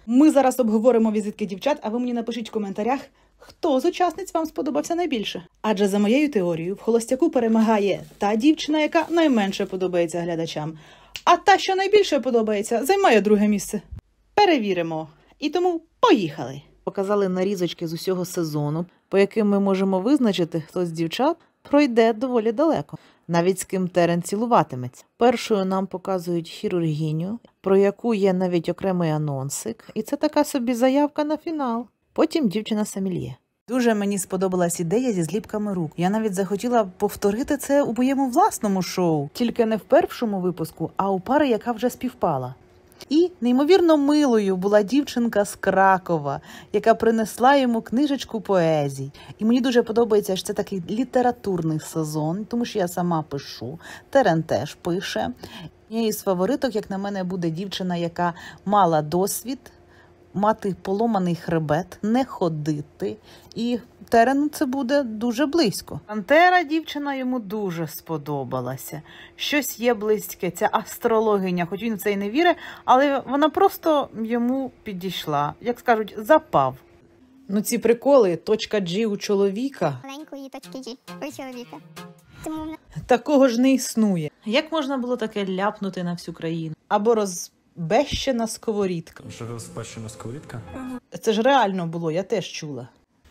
Ми зараз обговоримо візитки дівчат, а ви мені напишіть в коментарях, хто з учасниць вам сподобався найбільше. Адже за моєю теорією, в холостяку перемагає та дівчина, яка найменше подобається глядачам. А та, що найбільше подобається, займає друге місце. Перевіримо. І тому поїхали! Показали нарізочки з усього сезону, по яким ми можемо визначити, хто з дівчат пройде доволі далеко. Навіть з ким Терен цілуватиметься. Першою нам показують хірургіню, про яку є навіть окремий анонсик. І це така собі заявка на фінал. Потім дівчина-сомельє. Дуже мені сподобалась ідея зі зліпками рук. Я навіть захотіла повторити це у моєму власному шоу. Тільки не в першому випуску, а у пари, яка вже співпала. І неймовірно милою була дівчинка з Кракова, яка принесла йому книжечку поезій. І мені дуже подобається, що це такий літературний сезон, тому що я сама пишу, Терен теж пише. Однією з фавориток, як на мене, буде дівчина, яка мала досвід, мати поломаний хребет, не ходити. І Терену це буде дуже близько. Пантера дівчина йому дуже сподобалася. Щось є близьке, ця астрологиня, хоч він в це й не вірить, але вона просто йому підійшла. Як скажуть, запав. Ну ці приколи, точка G у чоловіка. Маленької точки G у чоловіка. Тому... Такого ж не існує. Як можна було таке ляпнути на всю країну? Або розбещена сковорідка. Що розбещена сковорідка? Це ж реально було, я теж чула.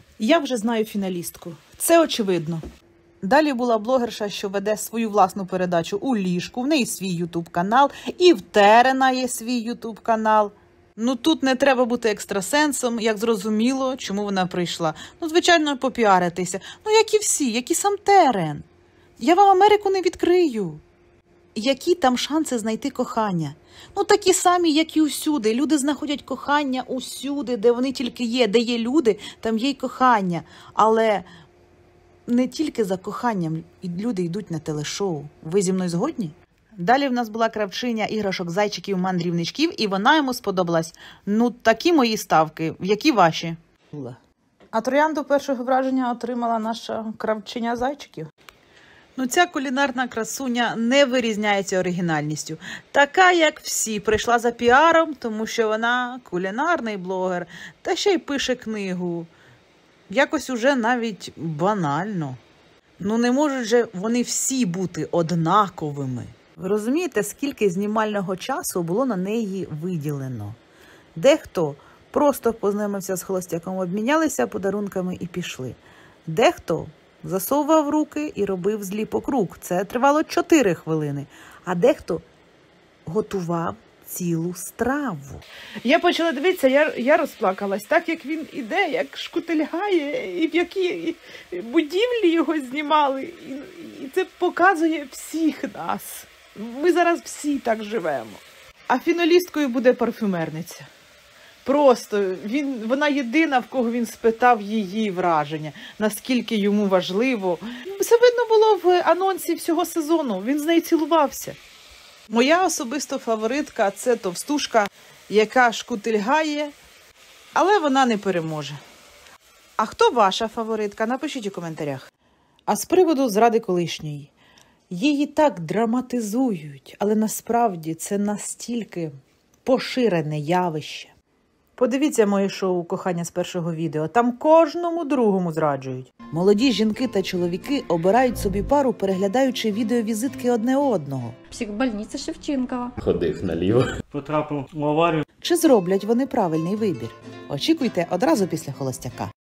Я вже знаю фіналістку. Це очевидно. Далі була блогерша, що веде свою власну передачу у ліжку, в неї свій ютуб-канал, і в Терена є свій ютуб-канал. Ну тут не треба бути екстрасенсом, як зрозуміло, чому вона прийшла. Ну, звичайно, попіаритися. Ну, як і всі, як і сам Терен. Я вам Америку не відкрию. Які там шанси знайти кохання? Ну, такі самі, як і усюди. Люди знаходять кохання усюди, де вони тільки є. Де є люди, там є й кохання. Але не тільки за коханням люди йдуть на телешоу. Ви зі мною згодні? Далі в нас була кравчиня іграшок, зайчиків, мандрівничків, і вона йому сподобалась. Ну, такі мої ставки. Які ваші? А троянду першого враження отримала наша кравчиня зайчиків. Ну, ця кулінарна красуня не вирізняється оригінальністю. Така, як всі, прийшла за піаром, тому що вона кулінарний блогер, та ще й пише книгу. Якось уже навіть банально. Ну, не можуть же вони всі бути однаковими. Ви розумієте, скільки знімального часу було на неї виділено? Дехто просто познайомився з холостяком, обмінялися подарунками і пішли. Дехто засовував руки і робив зліпок рук. Це тривало 4 хвилини. А дехто готував цілу страву. Я почала дивитися, я розплакалась. Так, як він іде, як шкутильгає, і в якій будівлі його знімали. І це показує всіх нас. Ми зараз всі так живемо. А фіналісткою буде парфюмерниця. Просто вона єдина, в кого він спитав її враження, наскільки йому важливо. Це видно було в анонсі всього сезону, він з нею цілувався. Моя особиста фаворитка – це товстушка, яка шкутильгає, але вона не переможе. А хто ваша фаворитка? Напишіть у коментарях. А з приводу зради колишньої. Її так драматизують, але насправді це настільки поширене явище. Подивіться моє шоу «Кохання з першого відео». Там кожному другому зраджують. Молоді жінки та чоловіки обирають собі пару, переглядаючи відеовізитки одне одного. Психбольниця Шевченкова. Ходив наліво. Потрапив в аварію. Чи зроблять вони правильний вибір? Очікуйте одразу після «Холостяка».